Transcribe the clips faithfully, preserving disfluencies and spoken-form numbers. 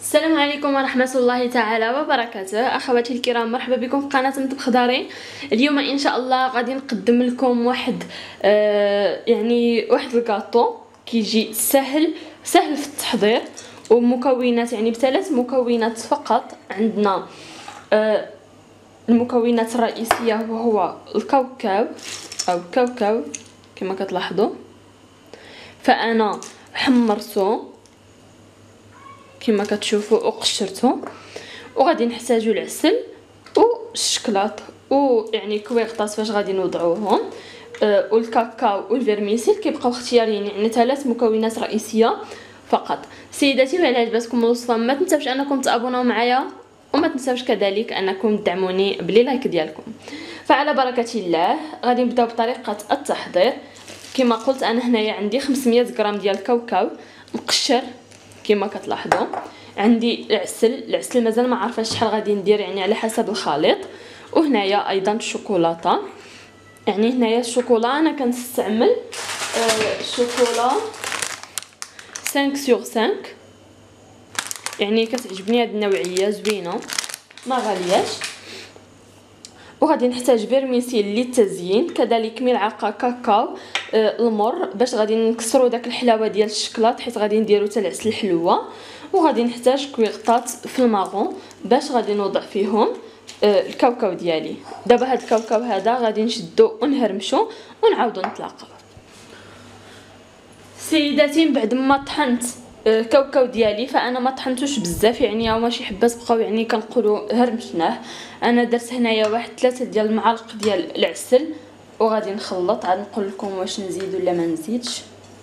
السلام عليكم ورحمة الله تعالى وبركاته. أخواتي الكرام، مرحبا بكم في قناة مطبخ داري. اليوم إن شاء الله غادي نقدم لكم واحد آه يعني واحد الكاطو كيجي سهل سهل في التحضير، ومكونات يعني بثلاث مكونات فقط. عندنا آه المكونات الرئيسية وهو الكاوكاو أو كاوكاو كما كتلاحظوا، فأنا حمرته كما كتشوفوا وقشرته، وغادي نحتاجوا العسل والشكلاط ويعني كويغطاس فاش غادي نوضعوهم، أه والكاكاو والفيرميسيل كيبقاو اختياريين، يعني ثلاث مكونات رئيسيه فقط. سيداتي، وعلى عجبتكم الوصفه ما تنساوش انكم تابوناو معايا، وما تنساوش كذلك انكم تدعموني بلي لايك ديالكم. فعلى بركه الله غادي نبداو بطريقه التحضير. كما قلت انا هنايا عندي خمسمية غرام ديال الكاوكاو مقشر كما كتلاحظوا، عندي العسل العسل مازال ما عارفه شحال غادي ندير، يعني على حسب الخليط. وهنايا ايضا الشوكولاته، يعني هنايا الشوكولا انا كنستعمل آه شوكولا خمسة سور خمسة، يعني كتعجبني هذه النوعيه زوينه ما غالياش. وغادي نحتاج فيرميسيل للتزيين، كذلك ملعقه كاكاو آه المر باش غادي نكسروا داك الحلاوه ديال الشكلاط، حيت غادي نديروا حتى العسل الحلوه. وغادي نحتاج كويغطات في الماغون باش غادي نوضع فيهم آه الكاوكاو ديالي. دابا هاد الكاوكاو هذا غادي نشدو ونهرمشو ونعاودو نتلاقاو. سيداتي، من بعد ما طحنت الكاوكاو ديالي فانا ما طحنتوش بزاف، يعني هما شي حبات بقاو يعني كنقولوا هرمشناه. انا درت هنايا واحد ثلاثة ديال المعالق ديال العسل، وغادي نخلط. عاد نقول لكم واش نزيد ولا ما نزيدش.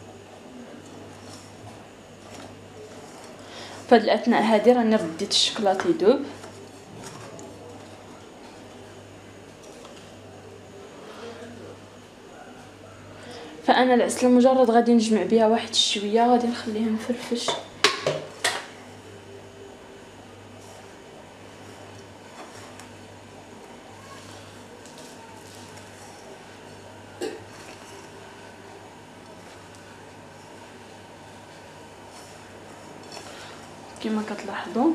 فهاد الاثناء هادي راني رديت الشكلاط يذوب. فانا العسل مجرد غادي نجمع بها واحد الشويه، غادي نخليه مفرفش. كما كتلاحظوا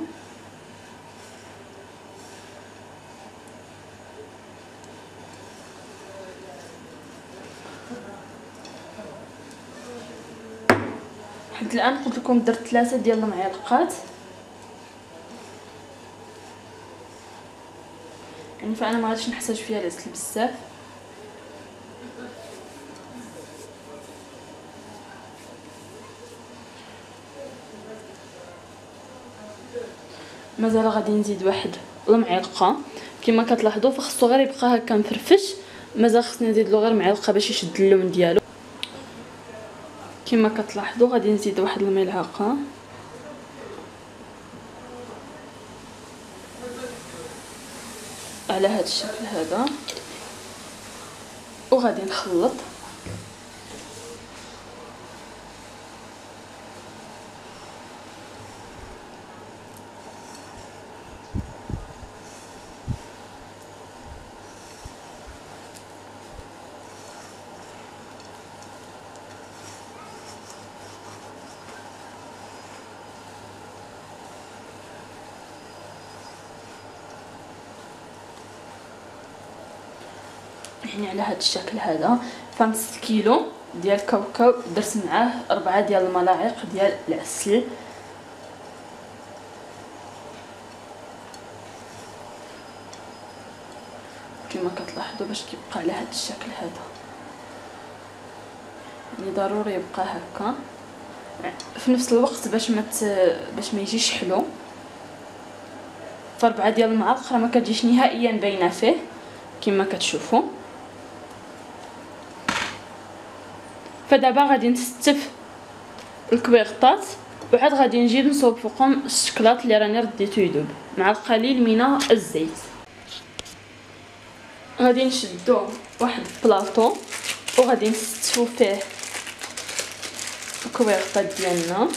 حد الان قلت لكم درت ثلاثة ديال المعالقات، يعني فانا ما غاديش نحتاج فيها العسل بزاف. مازال غادي نزيد واحد المعلقه كما كتلاحظوا، فخصو غير يبقى هكا مفرفش. مازال خصني نزيد له غير معلقه باش يشد اللون ديالو. كما كتلاحظوا غادي نزيد واحد الملعقه على هذا الشكل هذا، وغادي نخلط. يعني على هذا الشكل هذا. فنص كيلو ديال الكاوكاو درت معاه أربعة ديال الملاعق ديال العسل. كما كتلاحظوا باش كيبقى على هذا الشكل هذا، يعني ضروري يبقى هكا في نفس الوقت باش ما باش ما يجيش حلو. فأربعة ديال المعالق راه ما كتجيش نهائيا باينه فيه كما كتشوفوا. فدابا غادي نستف الكويغطات، وعاد غادي نجيب نصوب فوقهم الشكلاط اللي راني رديته يذوب مع القليل من الزيت. غادي نشدو واحد البلاطو وغادي نستفو فيه الكويغطات ديالنا،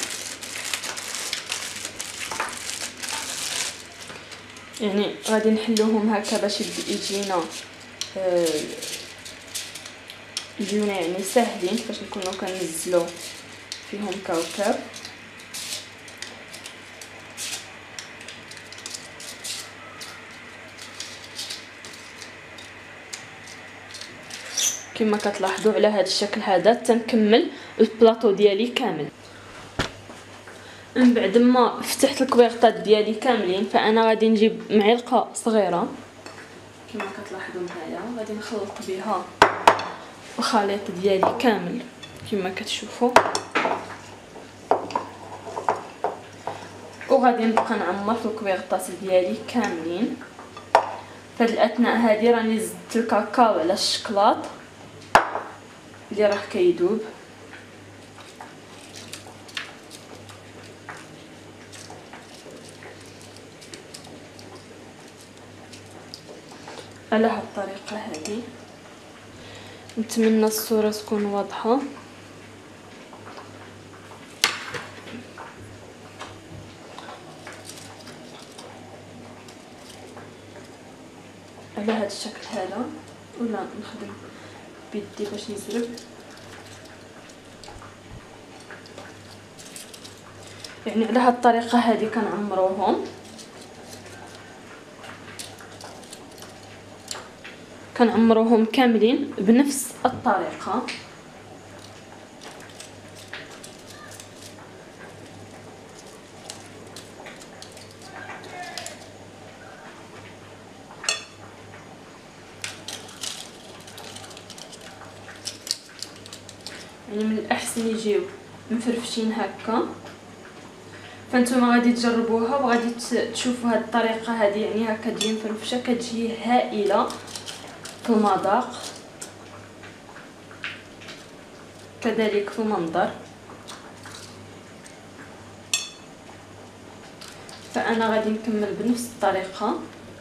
يعني غادي نحلوهم هكا باش يجينا آه يجيونا يعني ساهلين فاش نكونوا كننزلوا فيهم كاوكاو. كما كتلاحظوا على هذا الشكل هذا تنكمل البلاطو ديالي كامل. من بعد ما فتحت الكويغطات ديالي كاملين فانا غادي نجيب معلقه صغيره كما كتلاحظوا معايا، غادي نخلط بها الخليط ديالي كامل كما كتشوفوا، وغادي نبقى نعمر في الكويغطات ديالي كاملين. في هذه الاثناء هذه راني زدت الكاكاو على الشكلاط اللي راه كيذوب. على هاد الطريقه هذه نتمنى الصوره تكون واضحه. على هذا الشكل هذا، ولا نخدم بيدي باش نزرب. يعني على هاد الطريقه هذه كنعمروهم كنعمروهم كاملين بنفس الطريقه. يعني من الاحسن يجيو مفرفشين هكا، فانتوما غادي تجربوها وغادي تشوفوا هاد الطريقه هذه، يعني هكا تجي مفرفشه كتجي هائله في المذاق كذلك في المنظر. فانا غادي نكمل بنفس الطريقه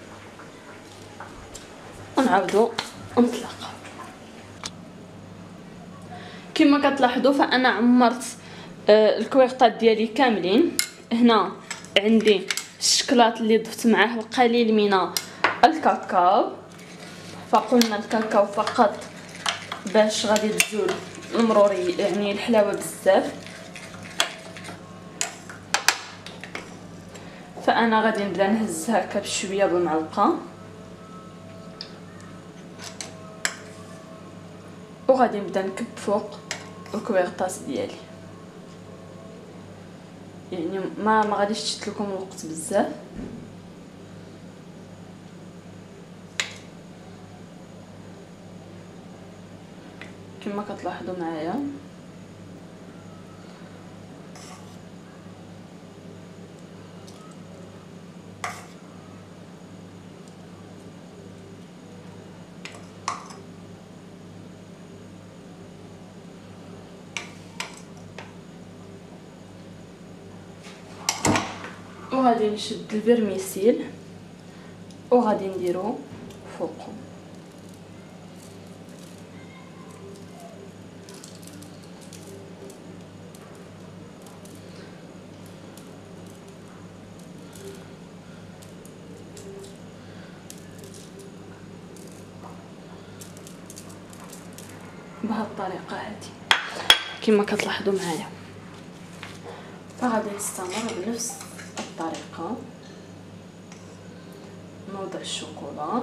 ونعاودوا نطلق. كما كتلاحظوا فانا عمرت الكويغطات ديالي كاملين. هنا عندي الشكلاط اللي ضفت معاه القليل من الكاكاو، فقلنا الكاكاو فقط باش غادي تزول المروري يعني الحلاوه بزاف. فانا غادي نبدا نهز هكا بشويه بالمعلقه، وغادي نبدا نكب فوق الكويغطاس ديالي. يعني ما ما غاديش تشد لكم الوقت بزاف. كما كتلاحظوا معايا وغادي نشد الفيرميسيل وغادي نديرو فوقهم. بهذه الطريقه هذه كما كتلاحظوا معايا. فغادي نستمر بنفس الطريقه، نوضع الشوكولا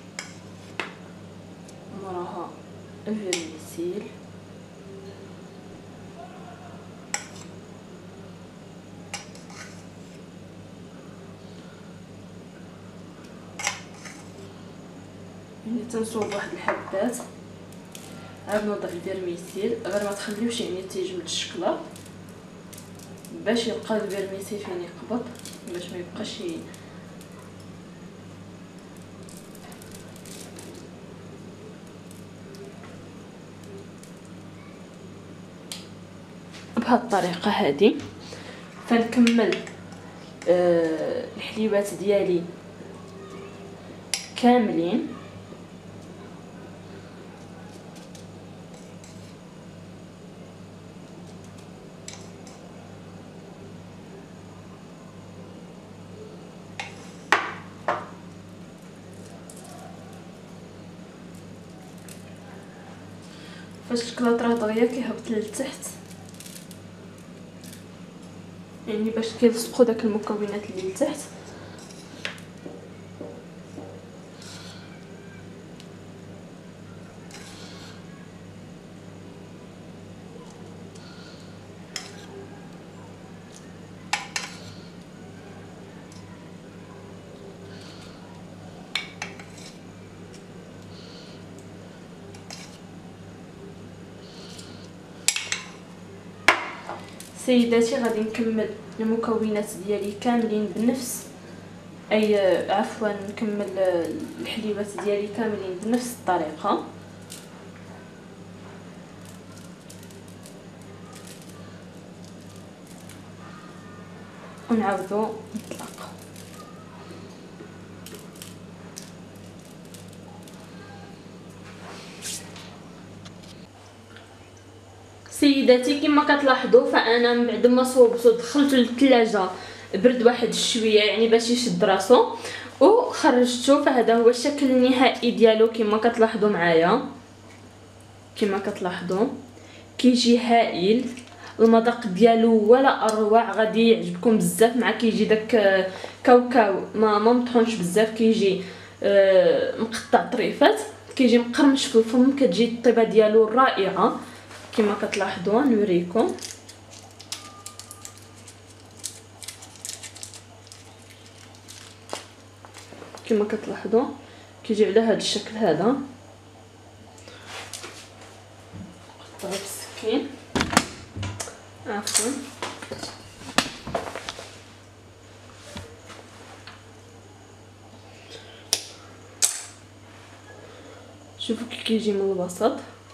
موراها الفيرميسيل يعني تنصوب واحد الحبات، عاد نوضع الفيرميسيل غير ما تخليوش يعني تيجمد الشكلاط باش يبقى الفيرميسيل فين يقبض، باش ما يبقاش ي... بهذه الطريقه هذه. فنكمل آه الحليبات ديالي كاملين. فاش الشكلاط راه دغيا كيهبط للتحت، يعني باش كيلصقوا داك المكونات اللي لتحت. سيداتي غادي نكمل المكونات ديالي كاملين بنفس اي عفوا نكمل الحليبات ديالي كاملين بنفس الطريقه. ونعاودو نطلق. سيداتي كما كتلاحظوا فانا من بعد ما صوبته دخلته للثلاجه برد واحد شويه يعني باش يشد راسو وخرجته، فهذا هو الشكل النهائي ديالو كما كتلاحظوا معايا. كما كتلاحظوا كيجي هائل، المذاق ديالو ولا اروع، غادي يعجبكم بزاف. مع كيجي داك كاوكاو ما ما مطحونش بزاف، كيجي آه مقطع طريفات، كيجي مقرمش في الفم، كتجي الطيبه ديالو رائعه كما كتلاحظوا. نوريكم كما كتلاحظوا كيجي على هذا الشكل هذا. نقطعو بالسكين عفوا. شوفوا كي كيجي من الوسط.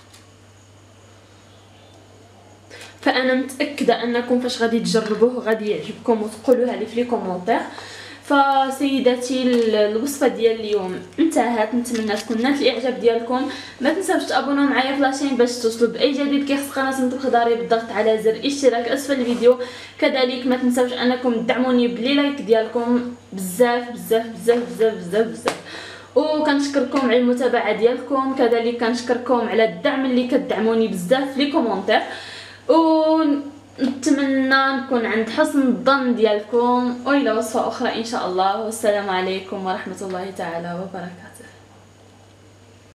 فانا متاكده انكم فاش غادي تجربوه غادي يعجبكم وتقولوها لي في لي كومونتير. فسيداتي الوصفه ديال اليوم انتهت، نتمنى تكون نالت الاعجاب ديالكم. ما تنساوش تابوناو معايا في لاشين باش توصلوا باي جديد كيخص قناه سميتو الخضاري بالضغط على زر اشتراك اسفل الفيديو. كذلك ما تنساوش انكم تدعموني بلي لايك ديالكم بزاف بزاف بزاف بزاف بزاف بزاف. وكنشكركم على المتابعه ديالكم، كذلك كنشكركم على الدعم اللي كتدعموني بزاف في لي كومونتير، ونتمنى نكون عند حسن الظن ديالكم والى وصفه اخرى ان شاء الله. والسلام عليكم ورحمه الله تعالى وبركاته.